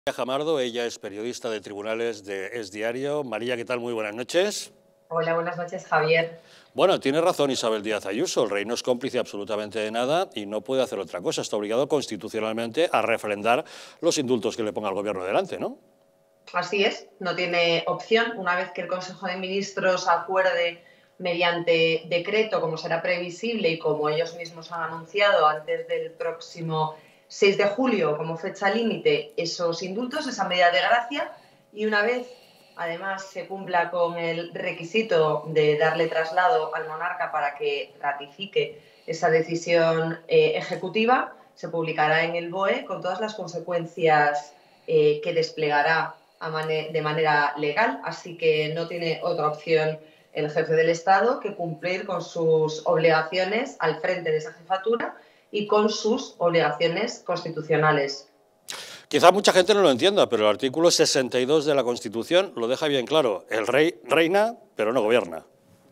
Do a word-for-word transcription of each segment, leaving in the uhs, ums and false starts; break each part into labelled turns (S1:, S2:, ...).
S1: María Jamardo, ella es periodista de Tribunales de Es Diario. María, ¿qué tal? Muy buenas noches.
S2: Hola, buenas noches, Javier.
S1: Bueno, tiene razón Isabel Díaz Ayuso, el rey no es cómplice absolutamente de nada y no puede hacer otra cosa, está obligado constitucionalmente a refrendar los indultos que le ponga el gobierno delante, ¿no?
S2: Así es, no tiene opción. Una vez que el Consejo de Ministros acuerde mediante decreto, como será previsible y como ellos mismos han anunciado antes del próximo seis de julio como fecha límite, esos indultos, esa medida de gracia, y una vez además se cumpla con el requisito de darle traslado al monarca para que ratifique esa decisión eh, ejecutiva, se publicará en el B O E con todas las consecuencias eh, que desplegará de manera legal, así que no tiene otra opción el jefe del Estado que cumplir con sus obligaciones al frente de esa jefatura y con sus obligaciones constitucionales.
S1: Quizá mucha gente no lo entienda, pero el artículo sesenta y dos de la Constitución lo deja bien claro. El rey reina, pero no gobierna.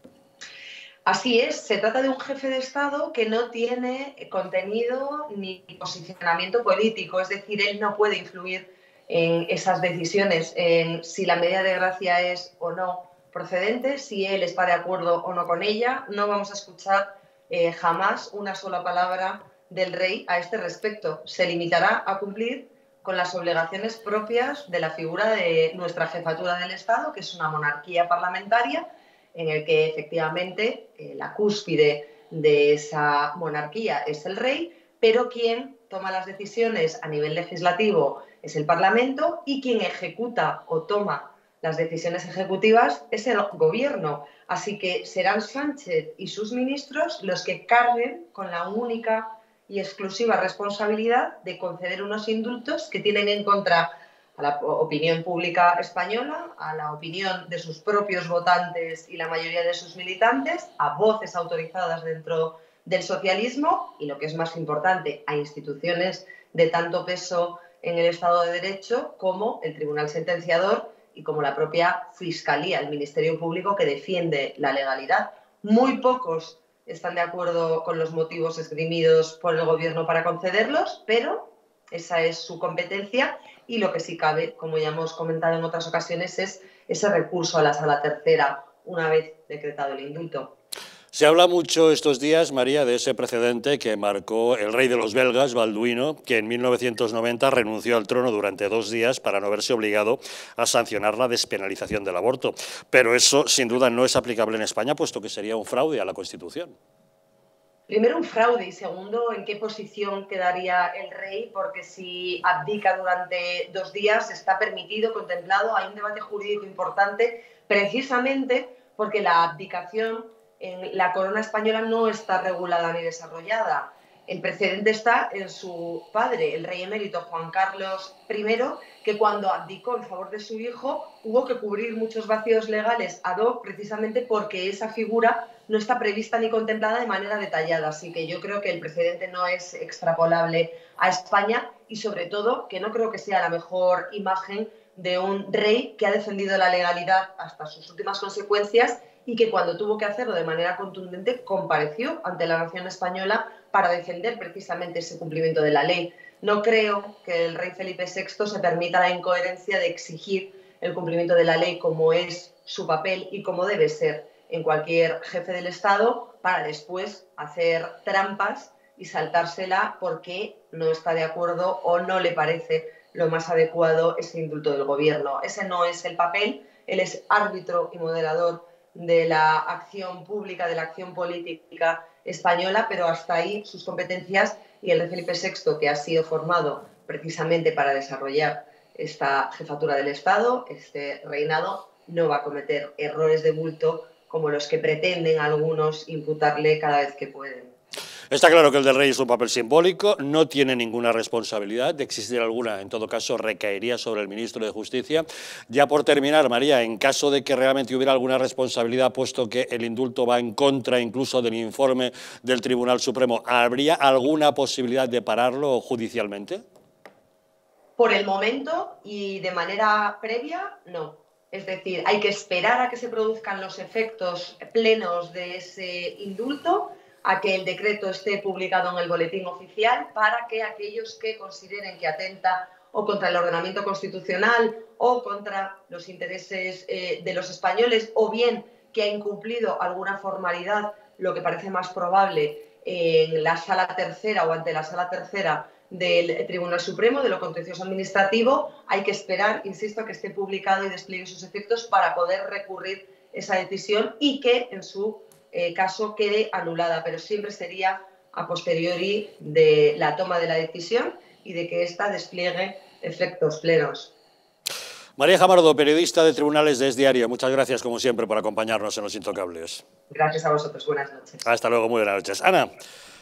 S2: Así es, se trata de un jefe de Estado que no tiene contenido ni posicionamiento político, es decir, él no puede influir en esas decisiones, en si la medida de gracia es o no procedente, si él está de acuerdo o no con ella. No vamos a escuchar eh, jamás una sola palabra del rey a este respecto. Se limitará a cumplir con las obligaciones propias de la figura de nuestra jefatura del Estado, que es una monarquía parlamentaria, en el que efectivamente eh, la cúspide de esa monarquía es el rey, pero quien toma las decisiones a nivel legislativo es el Parlamento y quien ejecuta o toma las decisiones ejecutivas es el gobierno. Así que serán Sánchez y sus ministros los que carguen con la única y exclusiva responsabilidad de conceder unos indultos que tienen en contra a la opinión pública española, a la opinión de sus propios votantes y la mayoría de sus militantes, a voces autorizadas dentro del socialismo y, lo que es más importante, a instituciones de tanto peso en el Estado de Derecho como el Tribunal Sentenciador y como la propia Fiscalía, el Ministerio Público que defiende la legalidad. Muy pocos están de acuerdo con los motivos esgrimidos por el Gobierno para concederlos, pero esa es su competencia y lo que sí cabe, como ya hemos comentado en otras ocasiones, es ese recurso a la Sala Tercera una vez decretado el indulto.
S1: Se habla mucho estos días, María, de ese precedente que marcó el rey de los belgas, Balduino, que en mil novecientos noventa renunció al trono durante dos días para no verse obligado a sancionar la despenalización del aborto. Pero eso, sin duda, no es aplicable en España, puesto que sería un fraude a la Constitución.
S2: Primero, un fraude, y segundo, en qué posición quedaría el rey, porque si abdica durante dos días está permitido, contemplado, hay un debate jurídico importante, precisamente porque la abdicación en la corona española no está regulada ni desarrollada. El precedente está en su padre, el rey emérito Juan Carlos primero, que cuando abdicó en favor de su hijo hubo que cubrir muchos vacíos legales ad hoc precisamente porque esa figura no está prevista ni contemplada de manera detallada. Así que yo creo que el precedente no es extrapolable a España y, sobre todo, que no creo que sea la mejor imagen de un rey que ha defendido la legalidad hasta sus últimas consecuencias y que, cuando tuvo que hacerlo de manera contundente, compareció ante la nación española para defender precisamente ese cumplimiento de la ley. No creo que el rey Felipe sexto se permita la incoherencia de exigir el cumplimiento de la ley, como es su papel y como debe ser en cualquier jefe del Estado, para después hacer trampas y saltársela porque no está de acuerdo o no le parece lo más adecuado ese indulto del gobierno. Ese no es el papel. Él es árbitro y moderador de la acción pública, de la acción política española, pero hasta ahí sus competencias, y el de Felipe sexto, que ha sido formado precisamente para desarrollar esta jefatura del Estado, este reinado, no va a cometer errores de bulto como los que pretenden algunos imputarle cada vez que pueden.
S1: Está claro que el del rey es un papel simbólico, no tiene ninguna responsabilidad, de existir alguna, en todo caso, recaería sobre el ministro de Justicia. Ya por terminar, María, en caso de que realmente hubiera alguna responsabilidad, puesto que el indulto va en contra incluso del informe del Tribunal Supremo, ¿habría alguna posibilidad de pararlo judicialmente?
S2: Por el momento y de manera previa, no. Es decir, hay que esperar a que se produzcan los efectos plenos de ese indulto, a que el decreto esté publicado en el boletín oficial, para que aquellos que consideren que atenta o contra el ordenamiento constitucional o contra los intereses eh, de los españoles, o bien que ha incumplido alguna formalidad, lo que parece más probable, en la sala tercera o ante la sala tercera del Tribunal Supremo, de lo contencioso administrativo. Hay que esperar, insisto, a que esté publicado y despliegue sus efectos para poder recurrir esa decisión y que en su eh, caso quede anulada, pero siempre sería a posteriori de la toma de la decisión y de que ésta despliegue efectos plenos.
S1: María Jamardo, periodista de Tribunales de Es Diario, muchas gracias como siempre por acompañarnos en Los Intocables.
S2: Gracias a vosotros, buenas noches.
S1: Hasta luego, muy buenas noches. Ana.